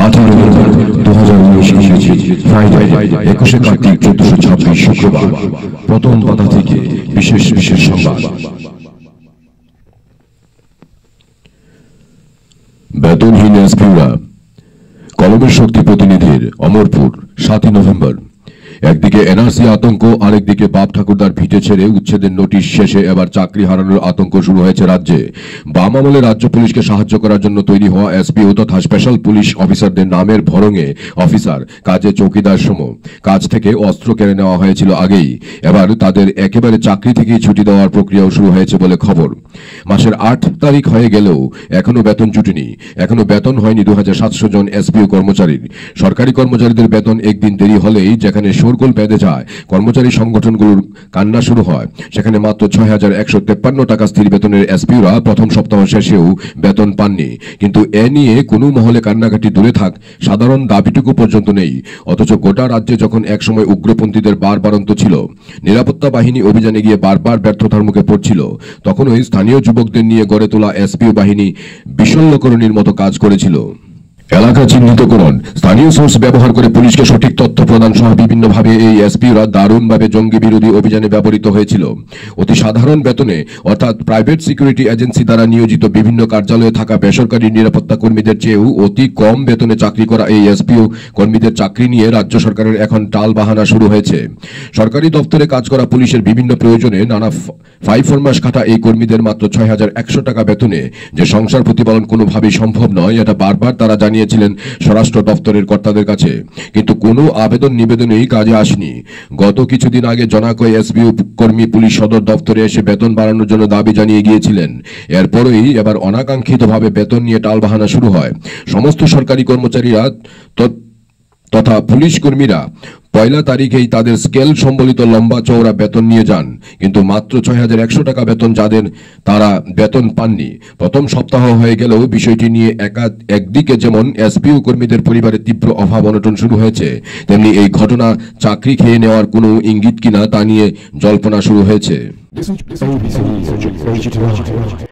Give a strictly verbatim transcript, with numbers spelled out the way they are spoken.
আঠারো দু হাজার উনিশ ইংরেজি ফ্রাইডে একুশে কার্তিক চোদ্দশো ছাব্বিশ শুক্রবার প্রথম পাতা থেকে বিশেষ বিশেষ সংবাদ। বেতনহীন এসপিরা কলমের শক্তি প্রতিনিধির অমরপুর সাতই নভেম্বর। একদিকে এনআরসি আতঙ্ক, আরেকদিকে বাপ ঠাকুরদার ভিটে ছেড়ে উচ্ছেদের নোটিশ শেষে এবার চাকরি হারানোর আতঙ্ক শুরু হয়েছে রাজ্যে। বাম আমলে রাজ্য পুলিশকে সাহায্য করার জন্য তৈরি হওয়া এসপিও তথা স্পেশাল পুলিশ অফিসারদের নামের ভরঙে অফিসার কাজে চৌকিদার সম কাজ থেকে অস্ত্র কেড়ে নেওয়া হয়েছিল আগেই। এবার তাদের একেবারে চাকরি থেকেই ছুটি দেওয়ার প্রক্রিয়াও শুরু হয়েছে বলে খবর। মাসের আট তারিখ হয়ে গেলেও এখনো বেতন জুটেনি। এখনো বেতন হয়নি দু হাজার সাতশো জন এসপিও কর্মচারীর। সরকারি কর্মচারীদের বেতন একদিন দেরি হলেই যেখানে শোরগোল বেঁধে যায়, কর্মচারী সংগঠনগুলোর কান্না শুরু হয়, সেখানে মাত্র ছয় হাজার একশো তেপ্পান্ন টাকা স্থির বেতনের এসপিরা প্রথম সপ্তাহ শেষেও বেতন পাননি। কিন্তু এ নিয়ে কোনো মহলে কান্নাকাটি দূরে থাক, সাধারণ দাবিটুকু পর্যন্ত নেই। অথচ গোটা রাজ্যে যখন একসময় উগ্রপন্থীদের বারবারন্ত ছিল, নিরাপত্তা বাহিনী অভিযানে গিয়ে বারবার ব্যর্থতার মুখে পড়ছিল, তখন ওই স্থানীয় যুবকদের নিয়ে গড়ে তোলা এসপিও বাহিনী বিশল্যকরণীর মতো কাজ করেছিল। এলাকা চিহ্নিতকরণ, স্থানীয় সোর্স ব্যবহার করে পুলিশকে সঠিক তথ্য প্রদান সহ বিভিন্নভাবে এই এসপিরা দারুণভাবে জঙ্গি বিরোধী অভিযানে ব্যবহৃত হয়েছিল। অতি সাধারণ বেতনে অর্থাৎ প্রাইভেট সিকিউরিটি এজেন্সি দ্বারা নিয়োজিত বিভিন্ন কার্যালয়ে থাকা বেসরকারি নিরাপত্তা কর্মীদের চেয়েও অতি কম বেতনে চাকরি করা এই এসপিও কর্মীদের চাকরি নিয়ে রাজ্য সরকারের এখন টাল বাহানা শুরু হয়েছে। সরকারি দপ্তরে কাজ করা পুলিশের বিভিন্ন প্রয়োজনে নানা ফাইভ ফরমাস খাটা এই কর্মীদের মাত্র ছয় হাজার একশো টাকা বেতনে যে সংসার প্রতিপালন কোনোভাবেই সম্ভব নয়, এটা বারবার তারা জানিয়েছিলেন স্বরাষ্ট্র দপ্তরের কর্তাদের কাছে, কিন্তু কোনো আবেদন নিবেদনেই কাজে আসেনি। গত কিছুদিন আগে জনাকয় এসপিও কর্মী পুলিশ সদর দপ্তরে এসে বেতন বাড়ানোর জন্য দাবি জানিয়ে গিয়েছিলেন। এরপরেই এবার অনাকাঙ্ক্ষিতভাবে বেতন নিয়ে টালবাহানা শুরু হয়। সমস্ত সরকারি কর্মচারীরা তথা পুলিশ কর্মীরা পয়লা তারিখেই তাদের স্কেল সম্বলিত লম্বা চওড়া বেতন নিয়ে যান, কিন্তু মাত্র ছয় হাজার একশো টাকা বেতন যাদের, তারা বেতন পাননি। প্রথম সপ্তাহ হয়ে গেলেও বিষয়টি নিয়ে একা একদিকে যেমন এসপিও কর্মীদের পরিবারের তীব্র অভাব অনটন শুরু হয়েছে, তেমনি এই ঘটনা চাকরি খেয়ে নেওয়ার কোনো ইঙ্গিত কিনা তা নিয়ে জল্পনা শুরু হয়েছে।